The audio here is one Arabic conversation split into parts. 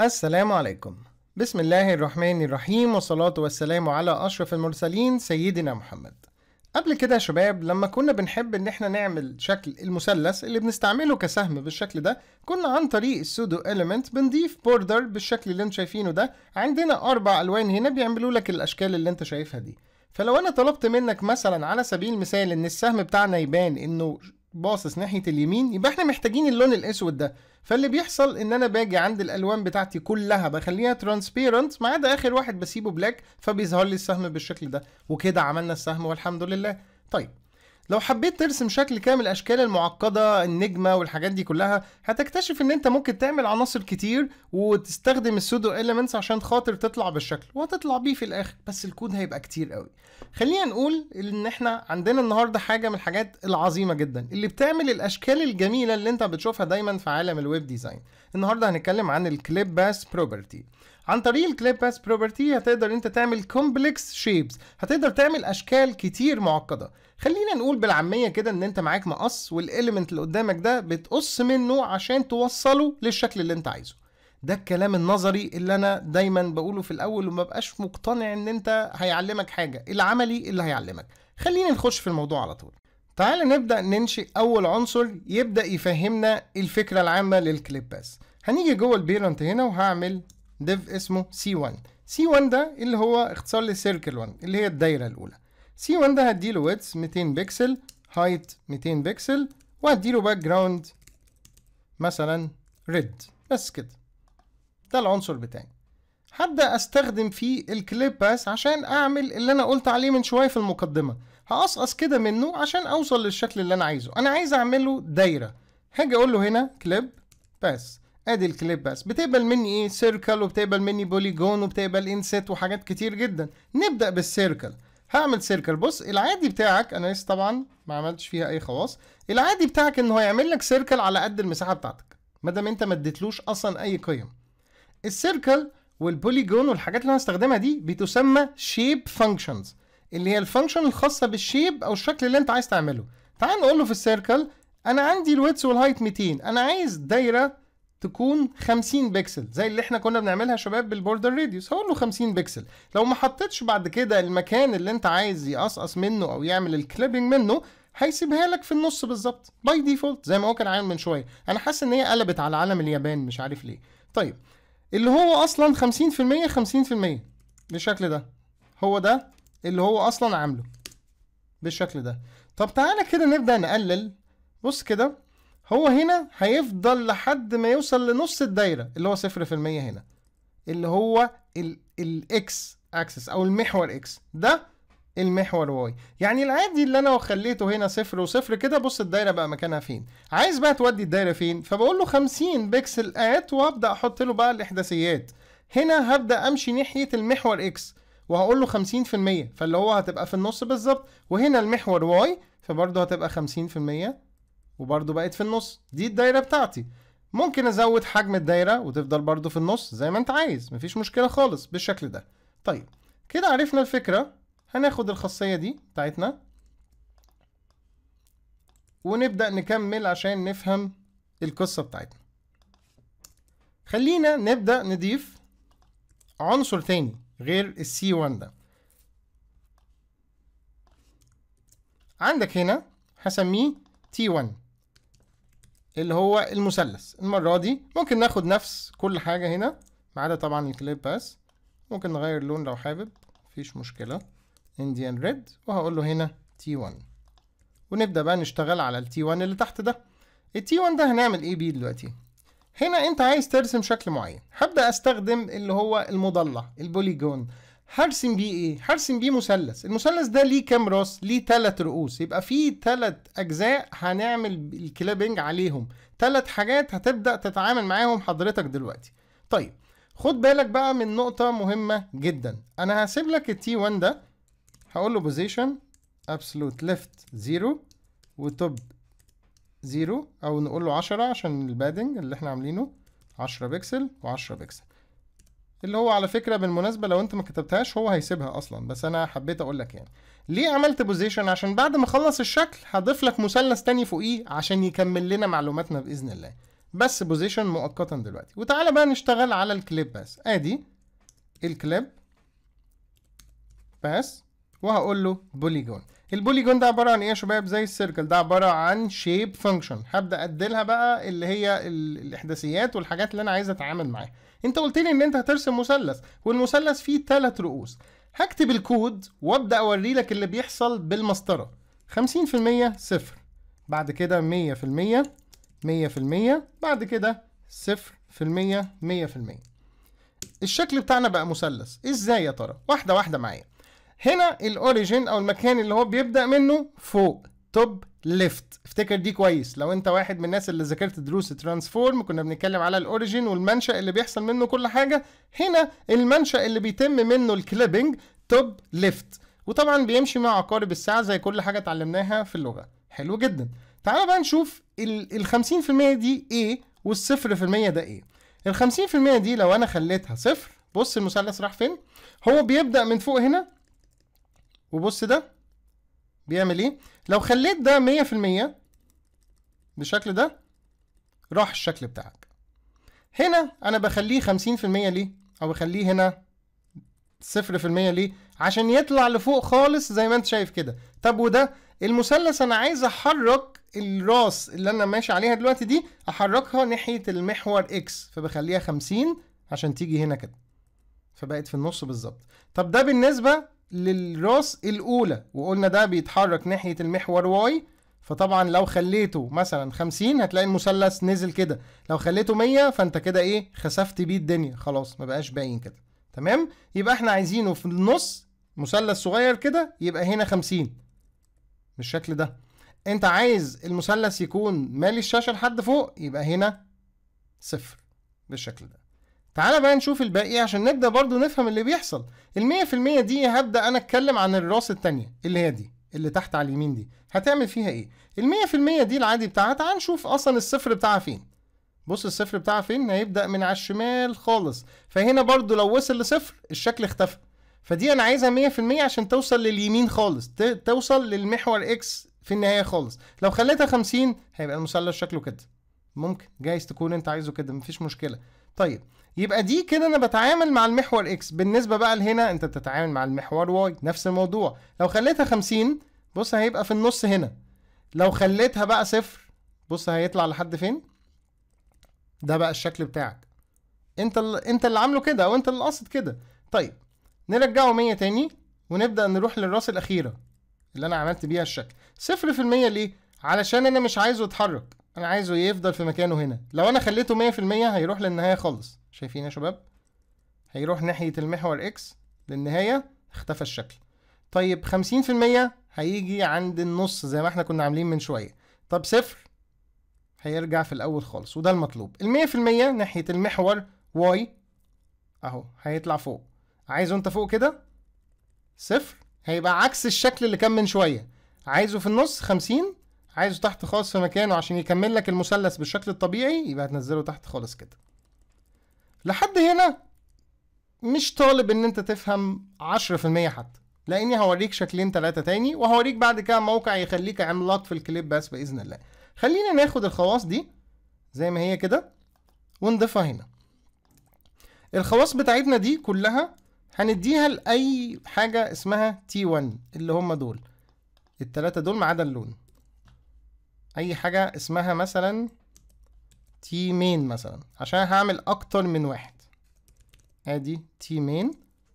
السلام عليكم. بسم الله الرحمن الرحيم، والصلاة والسلام على أشرف المرسلين سيدنا محمد. قبل كده يا شباب لما كنا بنحب ان احنا نعمل شكل المثلث اللي بنستعمله كسهم بالشكل ده، كنا عن طريق السودو إليمنت بنضيف بوردر بالشكل اللي انت شايفينه ده. عندنا 4 ألوان هنا بيعملوا لك الأشكال اللي انت شايفها دي. فلو انا طلبت منك مثلا على سبيل المثال ان السهم بتاعنا يبان انه باصص ناحية اليمين، يبقى احنا محتاجين اللون الاسود ده. فاللي بيحصل ان انا باجي عند الالوان بتاعتي كلها بخليها ترانسبيرنت ما عدا اخر واحد بسيبه بلاك، فبيظهر لي السهم بالشكل ده. وكده عملنا السهم والحمد لله. طيب لو حبيت ترسم شكل كامل الاشكال المعقده النجمه والحاجات دي كلها، هتكتشف ان انت ممكن تعمل عناصر كتير وتستخدم السودو إليمنتس عشان خاطر تطلع بالشكل، وهتطلع بيه في الاخر، بس الكود هيبقى كتير قوي. خلينا نقول ان احنا عندنا النهارده حاجه من الحاجات العظيمه جدا اللي بتعمل الاشكال الجميله اللي انت بتشوفها دايما في عالم الويب ديزاين. النهارده هنتكلم عن الكليب باس بروبرتي. عن طريق الكليب باس بروبرتي هتقدر انت تعمل كومبلكس شيبس، هتقدر تعمل اشكال كتير معقده. خلينا نقول بالعاميه كده ان انت معاك مقص، والاليمنت اللي قدامك ده بتقص منه عشان توصله للشكل اللي انت عايزه. ده الكلام النظري اللي انا دايما بقوله في الاول، وما بقاش مقتنع ان انت هيعلمك حاجه، العملي اللي هيعلمك. خلينا نخش في الموضوع على طول. تعال نبدا ننشئ اول عنصر يبدا يفهمنا الفكره العامه للكليب باس. هنيجي جوه البيرنت هنا وهعمل ديف اسمه C1. C1 ده اللي هو اختصار لسيركل 1 اللي هي الدايره الاولى. C1 ده هديله ويدث 200 بكسل، هايت 200 بكسل، وهديله باك جراوند مثلا ريد. بس كده، ده العنصر بتاعي. هبدا استخدم فيه الكليب باس عشان اعمل اللي انا قلت عليه من شويه في المقدمه. هقصقص كده منه عشان اوصل للشكل اللي انا عايزه. انا عايز اعمله دايره، هاجي اقول له هنا كليب باس. ادي الكليب باس بتقبل مني ايه؟ سيركل، وبتقبل مني بوليجون، وبتقبل انسيت، وحاجات كتير جدا. نبدا بالسيركل. هعمل سيركل. بص العادي بتاعك، انا لسه طبعا ما عملتش فيها اي خواص، العادي بتاعك انه هيعمل لك سيركل على قد المساحه بتاعتك ما دام انت ما اديتلوش اصلا اي قيم. السيركل والبوليجون والحاجات اللي انا هستخدمها دي بتسمى شيب فانكشنز، اللي هي الفانكشن الخاصه بالشيب او الشكل اللي انت عايز تعمله. تعال نقول له في السيركل انا عندي الويدث والهايت 200، انا عايز دايره تكون 50 بكسل زي اللي احنا كنا بنعملها يا شباب بالبوردر راديوس. هقول له 50 بكسل. لو ما حطيتش بعد كده المكان اللي انت عايز يقصقص منه او يعمل الكليبنج منه، هيسيبها لك في النص بالظبط باي ديفولت زي ما هو كان عامل من شويه. انا حاسس ان هي قلبت على علم اليابان مش عارف ليه. طيب اللي هو اصلا 50% 50% بالشكل ده، هو ده اللي هو اصلا عامله بالشكل ده. طب تعالى كده نبدا نقلل. بص كده، هو هنا هيفضل لحد ما يوصل لنص الدايره اللي هو 0% هنا، اللي هو الاكس اكسس او المحور اكس، ده المحور واي. يعني العادي اللي انا خليته هنا 0 و0 كده. بص الدايره بقى مكانها فين. عايز بقى تودي الدايره فين؟ فبقول له 50 بكسل ات، وابدا احط له بقى الاحداثيات. هنا هبدا امشي ناحيه المحور اكس وهقول له 50%، فاللي هو هتبقى في النص بالظبط. وهنا المحور واي فبرضه هتبقى 50%، وبرضه بقت في النص. دي الدايره بتاعتي. ممكن ازود حجم الدايره وتفضل برضه في النص زي ما انت عايز، مفيش مشكله خالص بالشكل ده. طيب كده عرفنا الفكره. هناخد الخاصيه دي بتاعتنا ونبدا نكمل عشان نفهم القصه بتاعتنا. خلينا نبدا نضيف عنصر تاني غير السي 1 ده. عندك هنا هسميه تي 1 اللي هو المثلث. المره دي ممكن ناخد نفس كل حاجه هنا ما عدا طبعا الكليب باس. ممكن نغير اللون لو حابب، مفيش مشكله، انديان ريد، وهقول له هنا تي 1. ونبدا بقى نشتغل على التي 1 اللي تحت ده. التي 1 ده هنعمل ايه بيه دلوقتي؟ هنا انت عايز ترسم شكل معين، هبدا استخدم اللي هو المضلع البوليجون. هرسم بيه ايه؟ هرسم بيه مثلث. المثلث ده ليه كام راس؟ ليه 3 رؤوس، يبقى فيه 3 اجزاء هنعمل الكليبنج عليهم. 3 حاجات هتبدا تتعامل معاهم حضرتك دلوقتي. طيب خد بالك بقى من نقطه مهمه جدا. انا هسيب لك التي 1 ده، هقول له بوزيشن ابسولوت ليفت 0 وتوب 0، او نقول له 10 عشان البادنج اللي احنا عاملينه 10 بكسل و10 بكسل. اللي هو على فكره بالمناسبه لو انت ما كتبتهاش هو هيسيبها اصلا، بس انا حبيت اقول لك يعني ليه عملت بوزيشن. عشان بعد ما اخلص الشكل هضيف لك مثلث تاني فوقيه عشان يكمل لنا معلوماتنا باذن الله. بس بوزيشن مؤقتا دلوقتي. وتعالى بقى نشتغل على الكليب باس. ادي الكليب باس وهقول له بوليجون. البوليجون ده عباره عن ايه يا شباب؟ زي السيركل ده عباره عن شيب فانكشن. هبدا اديلها بقى اللي هي الاحداثيات والحاجات اللي انا عايز اتعامل معاها. انت قلت لي ان انت هترسم مثلث، والمثلث فيه 3 رؤوس. هكتب الكود وابدا اوري لك اللي بيحصل بالمسطره. 50% صفر، بعد كده 100%، 100%، بعد كده 0%، 100%. الشكل بتاعنا بقى مثلث. ازاي يا ترى؟ واحده واحده معايا. هنا الاوريجين او المكان اللي هو بيبدا منه فوق، توب ليفت. افتكر دي كويس، لو انت واحد من الناس اللي ذاكرت دروس ترانسفورم كنا بنتكلم على الاوريجين والمنشأ اللي بيحصل منه كل حاجه. هنا المنشأ اللي بيتم منه الكليبنج توب ليفت، وطبعا بيمشي مع عقارب الساعه زي كل حاجه اتعلمناها في اللغه. حلو جدا. تعال بقى نشوف ال 50% دي ايه وال0% ده ايه. ال 50% دي لو انا خليتها صفر، بص المثلث راح فين؟ هو بيبدأ من فوق هنا، وبص ده بيعمل ايه؟ لو خليت ده 100% بالشكل ده، راح الشكل بتاعك. هنا انا بخليه 50% ليه؟ او بخليه هنا 0% ليه؟ عشان يطلع لفوق خالص زي ما انت شايف كده. طب وده المثلث انا عايز احرك الراس اللي انا ماشي عليها دلوقتي دي، احركها ناحية المحور اكس، فبخليها 50 عشان تيجي هنا كده، فبقت في النص بالظبط. طب ده بالنسبة للراس الأولى، وقلنا ده بيتحرك ناحية المحور واي، فطبعا لو خليته مثلا 50 هتلاقي المثلث نزل كده. لو خليته 100 فانت كده ايه؟ خسفت بيه الدنيا خلاص، ما بقاش باين كده. تمام؟ يبقى احنا عايزينه في النص مثلث صغير كده، يبقى هنا 50 بالشكل ده. انت عايز المثلث يكون مالي الشاشة لحد فوق، يبقى هنا 0 بالشكل ده. تعالى بقى نشوف الباقي عشان نبدأ برضو نفهم اللي بيحصل. 100% دي هبدأ أنا أتكلم عن الراس التانية اللي هي دي اللي تحت على اليمين دي، هتعمل فيها إيه؟ 100% دي العادي بتاعها. تعال نشوف أصلا الصفر بتاعها فين. بص الصفر بتاعها فين؟ هيبدأ من على الشمال خالص، فهنا برضو لو وصل لصفر الشكل اختفى. فدي أنا عايزها 100% عشان توصل لليمين خالص، توصل للمحور إكس في النهاية خالص. لو خليتها 50 هيبقى المثلث شكله كده. ممكن جايز تكون أنت عايزه كده، مفيش مشكلة. طيب يبقى دي كده انا بتعامل مع المحور اكس. بالنسبه بقى لهنا انت بتتعامل مع المحور واي، نفس الموضوع. لو خليتها 50 بص هيبقى في النص هنا. لو خليتها بقى صفر بص هيطلع لحد فين. ده بقى الشكل بتاعك، انت اللي عامله كده، او انت اللي قاصد كده. طيب نرجعه 100 تاني ونبدا نروح للراس الاخيره اللي انا عملت بيها الشكل. 0% ليه؟ علشان انا مش عايزه يتحرك، انا عايزه يفضل في مكانه هنا. لو انا خليته 100% هيروح للنهايه خالص. شايفين يا شباب؟ هيروح ناحيه المحور اكس للنهايه، اختفى الشكل. طيب 50% هيجي عند النص زي ما احنا كنا عاملين من شويه. طب 0 هيرجع في الاول خالص، وده المطلوب. 100% ناحيه المحور واي اهو هيطلع فوق. عايزه انت فوق كده 0 هيبقى عكس الشكل اللي كان من شويه. عايزه في النص 50، عايزه تحت خالص في مكانه عشان يكمل لك المثلث بالشكل الطبيعي، يبقى هتنزله تحت خالص كده. لحد هنا مش طالب ان انت تفهم 10% حتى، لاني هوريك شكلين 3 تاني، وهوريك بعد كده موقع يخليك عملاق في الكليب بس باذن الله. خلينا ناخد الخواص دي زي ما هي كده ونضيفها هنا. الخواص بتاعتنا دي كلها هنديها لاي حاجه اسمها T1 اللي هم دول ال3 دول ما عدا اللون. اي حاجه اسمها مثلا تي مين مثلا، عشان هعمل اكتر من واحد. ادي تي مين،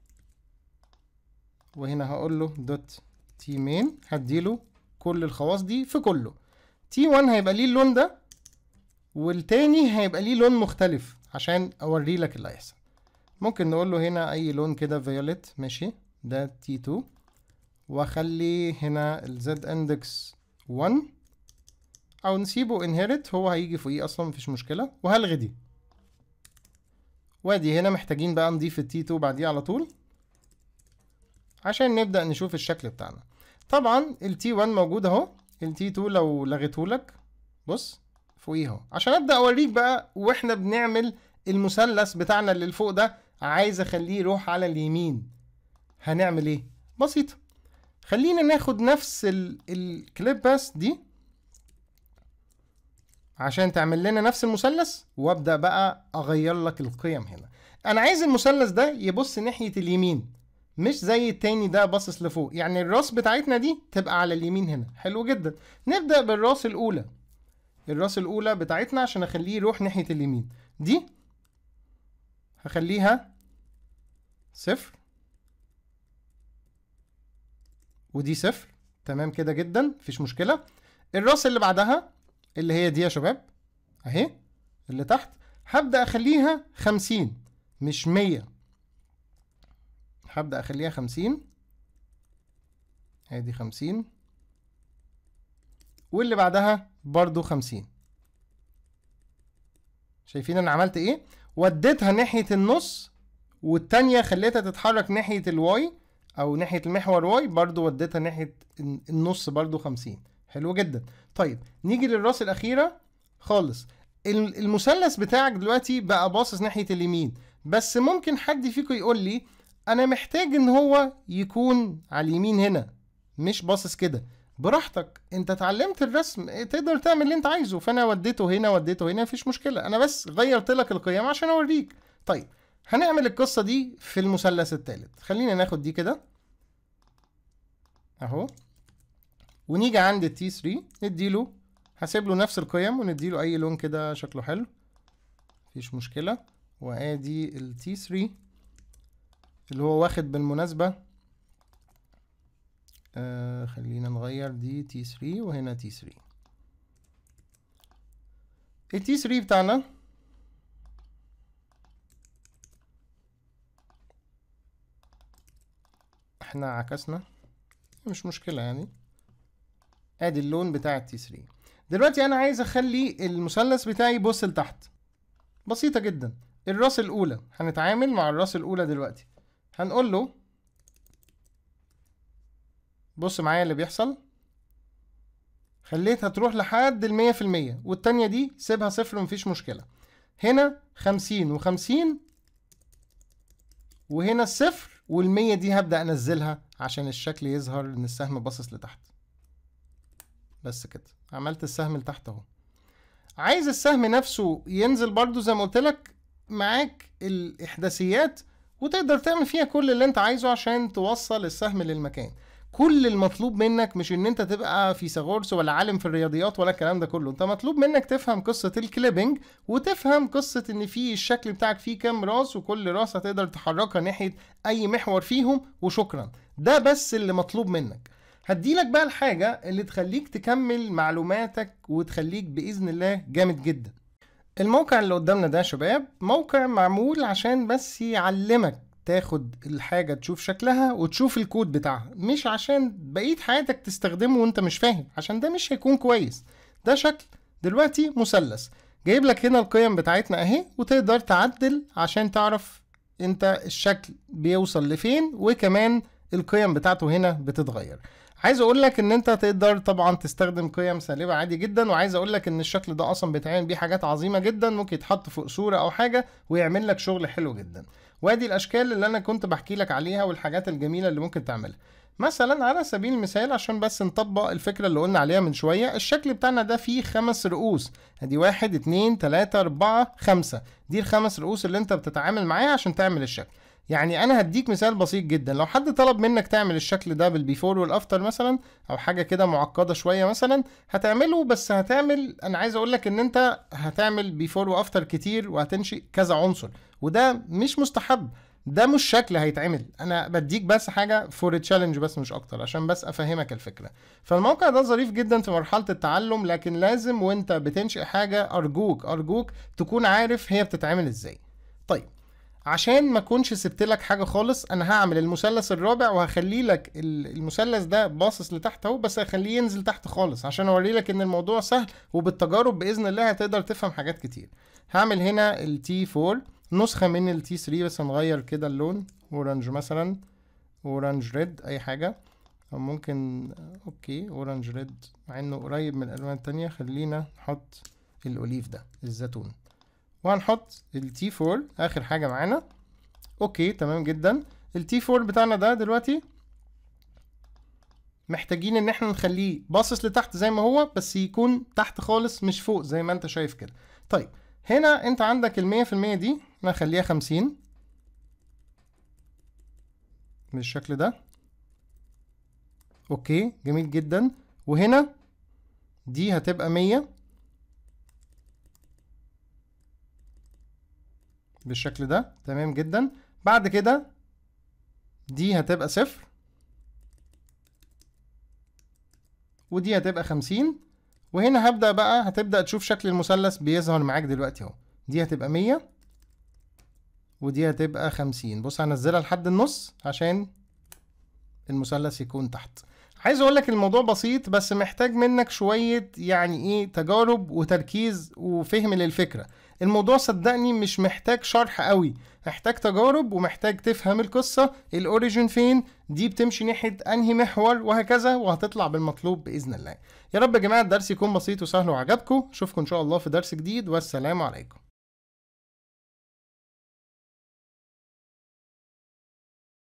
وهنا هقول له دوت تي مين، هديله كل الخواص دي في كله. تي 1 هيبقى ليه اللون ده، والتاني هيبقى ليه لون مختلف عشان اوري لك اللي هيحصل. ممكن نقول له هنا اي لون كده فيوليت، ماشي، ده تي 2، واخلي هنا الزد اندكس 1، او نسيبه inherit، هو هيجي فوقيه اصلا مفيش مشكله، وهلغي دي. وادي هنا محتاجين بقى نضيف التي 2 بعديه على طول عشان نبدا نشوف الشكل بتاعنا. طبعا التي 1 موجود اهو، التي 2 لو لغيته لك بص فوقيه اهو، عشان ابدا اوريك بقى واحنا بنعمل المثلث بتاعنا اللي فوق ده عايز اخليه يروح على اليمين هنعمل ايه. بسيطه، خلينا ناخد نفس الكليب باس دي عشان تعمل لنا نفس المثلث، وابدأ بقى اغير لك القيم هنا. انا عايز المثلث ده يبص ناحية اليمين، مش زي التاني ده باصص لفوق. يعني الراس بتاعتنا دي تبقى على اليمين هنا. حلو جدا. نبدأ بالراس الأولى. الراس الأولى بتاعتنا عشان أخليه يروح ناحية اليمين، دي هخليها 0 ودي 0. تمام كده جدا، مفيش مشكلة. الراس اللي بعدها اللي هي دي يا شباب أهي اللي تحت، هبدأ أخليها 50 مش 100. هبدأ أخليها 50. ادي 50، واللي بعدها برضو 50. شايفين انا عملت ايه؟ وديتها ناحية النص، والتانية خليتها تتحرك ناحية الواي او ناحية المحور واي، برضو وديتها ناحية النص برضو 50. حلو جدا. طيب نيجي للراس الاخيرة خالص. المثلث بتاعك دلوقتي بقى باصص ناحية اليمين، بس ممكن حد فيكم يقول لي انا محتاج ان هو يكون على اليمين هنا، مش باصص كده. براحتك، انت اتعلمت الرسم تقدر تعمل اللي انت عايزه. فانا وديته هنا وديته هنا، مفيش مشكله، انا بس غيرت لك القيم عشان اوريك. طيب هنعمل القصه دي في المثلث الثالث. خلينا ناخد دي كده اهو، ونيجي عند التي 3 نديله، هسيب له نفس القيم ونديله اي لون كده شكله حلو، مفيش مشكله. وادي التي 3 اللي هو واخد بالمناسبه، خلينا نغير دي تي 3 وهنا تي 3. التي 3 بتاعنا احنا عكسنا، مش مشكلة يعني. ادي اللون بتاع التي 3. دلوقتي انا عايز اخلي المثلث بتاعي يبص لتحت. بسيطة جدا. الراس الاولى، هنتعامل مع الراس الاولى دلوقتي. هنقول له بص معايا اللي بيحصل، خليتها تروح لحد 100%، والتانية دي سيبها 0 مفيش مشكلة. هنا 50 و50، وهنا الصفر، والمية دي هبدأ انزلها عشان الشكل يظهر ان السهم باصص لتحت. بس كده عملت السهم لتحت اهو. عايز السهم نفسه ينزل برضو زي ما قلت لك، معاك الاحداثيات وتقدر تعمل فيها كل اللي انت عايزه عشان توصل السهم للمكان. كل المطلوب منك مش ان انت تبقى فيثاغورس ولا عالم في الرياضيات ولا الكلام ده كله. انت مطلوب منك تفهم قصة الكليبنج، وتفهم قصة ان في الشكل بتاعك فيه كام راس، وكل راس هتقدر تحركها ناحية اي محور فيهم، وشكرا. ده بس اللي مطلوب منك. هديلك بقى الحاجة اللي تخليك تكمل معلوماتك وتخليك بإذن الله جامد جدا. الموقع اللي قدامنا ده يا شباب موقع معمول عشان بس يعلمك تاخد الحاجة تشوف شكلها وتشوف الكود بتاعها، مش عشان بقية حياتك تستخدمه وانت مش فاهم، عشان ده مش هيكون كويس. ده شكل دلوقتي مثلث، جايب لك هنا القيم بتاعتنا اهي، وتقدر تعدل عشان تعرف انت الشكل بيوصل لفين، وكمان القيم بتاعته هنا بتتغير. عايز اقول لك ان انت تقدر طبعا تستخدم قيم سالبة عادي جدا، وعايز اقول لك ان الشكل ده اصلا بيتعمل بيه حاجات عظيمة جدا، ممكن يتحط فوق صورة او حاجة ويعمل لك شغل حلو جدا. وادي الاشكال اللي انا كنت بحكي لك عليها والحاجات الجميلة اللي ممكن تعملها. مثلا على سبيل المثال عشان بس نطبق الفكرة اللي قلنا عليها من شوية، الشكل بتاعنا ده فيه 5 رؤوس. ادي 1 2 3 4 5، دي ال5 رؤوس اللي انت بتتعامل معاها عشان تعمل الشكل. يعني انا هديك مثال بسيط جدا. لو حد طلب منك تعمل الشكل ده بالبيفور والافتر مثلا، او حاجه كده معقده شويه مثلا، هتعمله. بس هتعمل، انا عايز اقول لك ان انت هتعمل بيفور وافتر كتير، وهتنشئ كذا عنصر، وده مش مستحب. ده مش شكل هيتعمل. انا بديك بس حاجه فور تشالنج بس مش اكتر، عشان بس افهمك الفكره. فالموقع ده ظريف جدا في مرحله التعلم، لكن لازم وانت بتنشئ حاجه ارجوك تكون عارف هي بتتعمل ازاي. طيب عشان ما كنش سبت لك حاجه خالص، انا هعمل المثلث الرابع وهخلي لك المثلث ده باصص لتحت اهو، بس هخليه ينزل تحت خالص عشان اوري لك ان الموضوع سهل، وبالتجارب باذن الله هتقدر تفهم حاجات كتير. هعمل هنا التي 4 نسخه من التي 3، بس هنغير كده اللون، اورنج مثلا، اورنج ريد، اي حاجه. او ممكن اوكي اورنج ريد مع انه قريب من الالوان التانية. خلينا نحط الاوليف ده، الزيتون. وهنحط التي 4 اخر حاجه معانا. اوكي تمام جدا. التي 4 بتاعنا ده دلوقتي محتاجين ان احنا نخليه باصص لتحت زي ما هو، بس يكون تحت خالص مش فوق زي ما انت شايف كده. طيب هنا انت عندك 100% دي انا هخليها 50 بالشكل ده. اوكي جميل جدا. وهنا دي هتبقى 100 بالشكل ده. تمام جدا. بعد كده دي هتبقى 0 ودي هتبقى 50. وهنا هبدأ بقى هتبدأ تشوف شكل المثلث بيظهر معاك دلوقتي اهو. دي هتبقى 100 ودي هتبقى 50. بص هنزلها لحد النص عشان المثلث يكون تحت. عايز اقول لك الموضوع بسيط، بس محتاج منك شوية يعني ايه تجارب وتركيز وفهم للفكرة. الموضوع صدقني مش محتاج شرح قوي، محتاج تجارب ومحتاج تفهم القصة، الاوريجين فين، دي بتمشي ناحية انهي محور، وهكذا، وهتطلع بالمطلوب بإذن الله. يا رب يا جماعة الدرس يكون بسيط وسهل وعجبكم. اشوفكم ان شاء الله في درس جديد، والسلام عليكم.